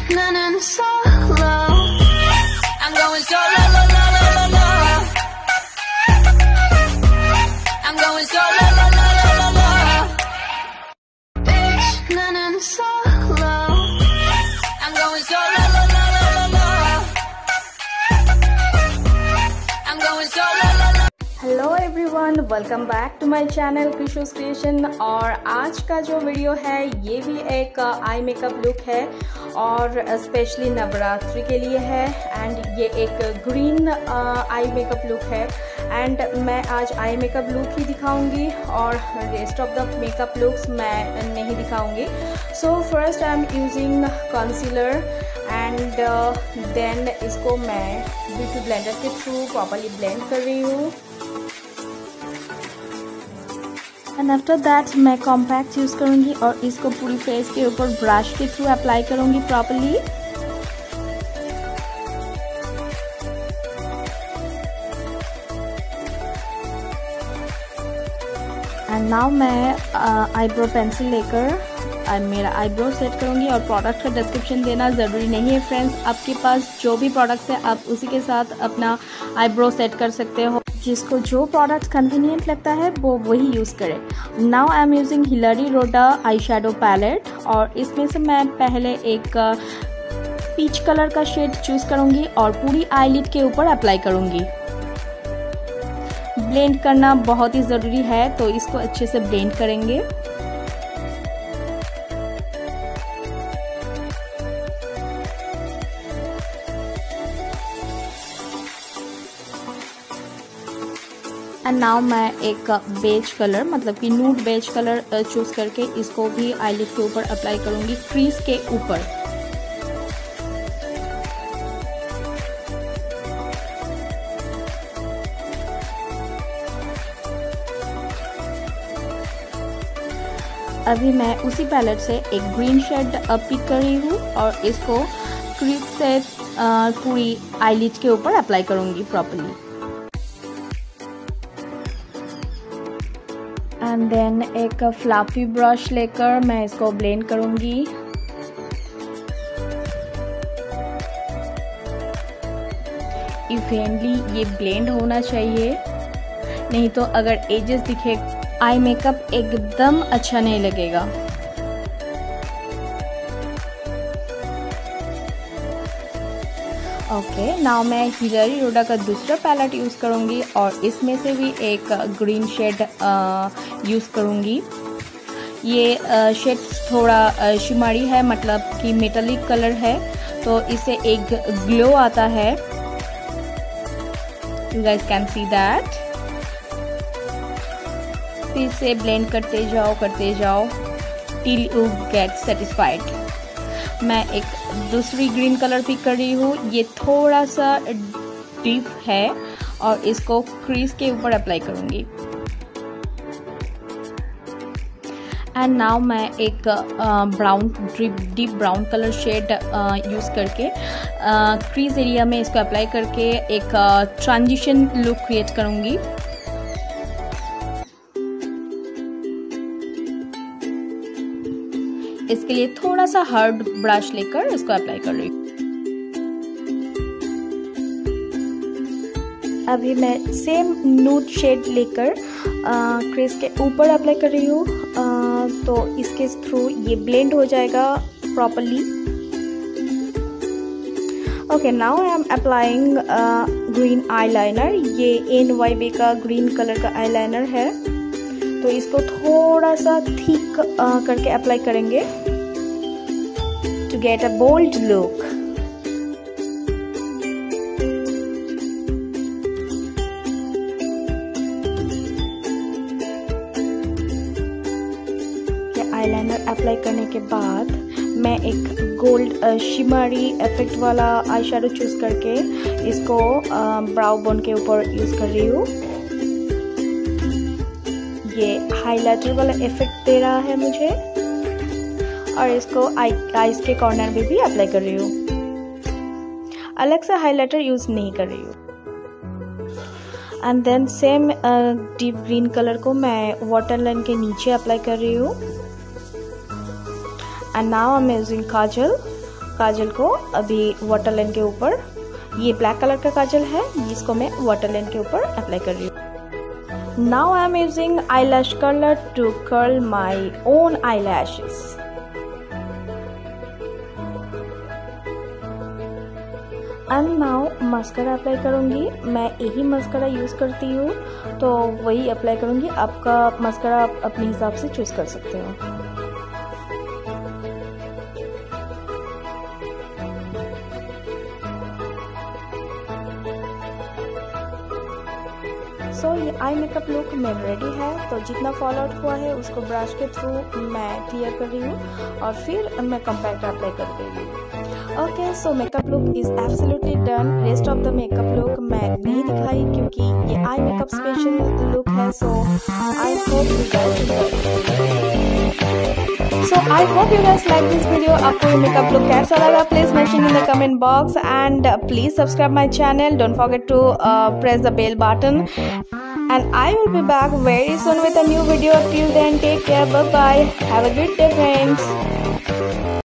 running solo. I'm going solo, lo, lo, lo, lo, lo. I'm going solo, lo, lo, lo, lo, lo. Bitch, running solo. I'm going solo, lo, lo, lo, lo, lo. I'm going solo, lo, lo. Hello everyone, welcome back to my channel Krishu's creation. और आज का जो video है ये भी एक आई makeup look है और स्पेशली नवरात्रि के लिए है। एंड ये एक ग्रीन आई मेकअप लुक है एंड मैं आज आई मेकअप लुक ही दिखाऊंगी और rest of the makeup looks मैं नहीं दिखाऊंगी। So first I am using concealer and then इसको मैं ब्यूटी ब्लेंडर के थ्रू प्रॉपरली ब्लेंड कर रही हूँ। एंड आफ्टर दैट मैं कॉम्पैक्ट यूज़ करूँगी और इसको पूरी फेस के ऊपर ब्रश के थ्रू अप्लाई करूँगी प्रॉपरली। एंड नाउ मैं आईब्रो पेंसिल लेकर मेरा आईब्रो सेट करूँगी। और प्रोडक्ट का डिस्क्रिप्शन देना ज़रूरी नहीं है फ्रेंड्स, आपके पास जो भी प्रोडक्ट्स है आप उसी के साथ अपना आईब्रो सेट कर सकते हो। जिसको जो प्रोडक्ट कन्वीनियंट लगता है वो वही यूज़ करें। Now I am using Hilary Rhoda eye shadow palette और इसमें से मैं पहले एक पीच कलर का शेड चूज़ करूँगी और पूरी आईलिड के ऊपर अप्लाई करूँगी। ब्लेंड करना बहुत ही ज़रूरी है तो इसको अच्छे से ब्लेंड करेंगे। एंड नाउ मैं एक बेज कलर मतलब कि नूड बेज कलर चूज़ करके इसको भी आईलिड के ऊपर अप्लाई करूँगी क्रीज के ऊपर। अभी मैं उसी पैलेट से एक ग्रीन शेड पिक कर रही हूँ और इसको क्रीज से पूरी आईलिड के ऊपर अप्लाई करूँगी प्रॉपर्ली। एंड देन एक फ्लफी ब्रश लेकर मैं इसको ब्लेंड करूँगी। इवेंटली ये ब्लेंड होना चाहिए, नहीं तो अगर एजेस दिखे आई मेकअप एकदम अच्छा नहीं लगेगा। ओके, नाउ मैं हिलरी रोडा का दूसरा पैलेट यूज़ करूँगी और इसमें से भी एक ग्रीन शेड यूज़ करूँगी। ये शेड थोड़ा शिमरी है मतलब कि मेटालिक कलर है तो इससे एक ग्लो आता है। You guys can see that. फिर से ब्लेंड करते जाओ टिल यू गेट सेटिस्फाइड। मैं एक दूसरी ग्रीन कलर पिक कर रही हूँ, ये थोड़ा सा डीप है और इसको क्रीज के ऊपर अप्लाई करूँगी। एंड नाउ मैं एक brown deep brown colour shade use करके क्रीज एरिया में इसको अप्लाई करके एक ट्रांजिशन लुक क्रिएट करूँगी। इसके लिए थोड़ा सा हार्ड ब्रश लेकर इसको अप्लाई कर रही हूँ। अभी मैं सेम नूड शेड लेकर क्रीज के ऊपर अप्लाई कर रही हूँ तो इसके थ्रू ये ब्लेंड हो जाएगा properly. Okay, now I am applying green eyeliner. ये NYB का ग्रीन कलर का आईलाइनर है तो इसको थोड़ा सा थिक करके अप्लाई करेंगे to get a bold look. Eyeliner apply करने के बाद मैं एक गोल्ड शिमरी इफेक्ट वाला आई शेडो चूज करके इसको ब्राउ बोन के ऊपर यूज कर रही हूँ। ये हाइलाइटर वाला इफेक्ट दे रहा है मुझे और इसको आईज के कॉर्नर में भी अप्लाई कर रही हूँ। अलग से हाइलाइटर यूज नहीं कर रही हूँ। And then same deep green colour को मैं वाटर लाइन के नीचे अप्लाई कर रही हूँ। And now I am using kajal काजल को अभी वाटर लाइन के ऊपर, ये ब्लैक कलर का काजल है, इसको मैं वाटर लाइन के ऊपर अप्लाई कर रही हूँ। Now I am using eyelash curler to curl my own eyelashes. And now mascara apply करूँगी। मैं यही मस्करा यूज़ करती हूँ, तो वही अप्लाई करूँगी। आपका मस्करा आप अपने हिसाब से चूज़ कर सकते हो। सो ये आई मेकअप लुक मेरा रेडी है। तो जितना फॉल आउट हुआ है उसको ब्रश के थ्रू मैं क्लियर कर रही हूँ और फिर मैं कॉम्पैक्ट अप्लाई कर दे रही हूँ। Okay, so makeup look is absolutely done. Rest of the makeup look मैं नहीं दिखाई क्योंकि ये आई मेकअप स्पेशल लुक है। So I hope you guys like this video. आपको ये मेकअप लुक कैसा लगा please mention in the comment box and please subscribe my channel. Don't forget to press the bell button and I will be back very soon with a new video. Till then, take care, bye bye, have a good day friends.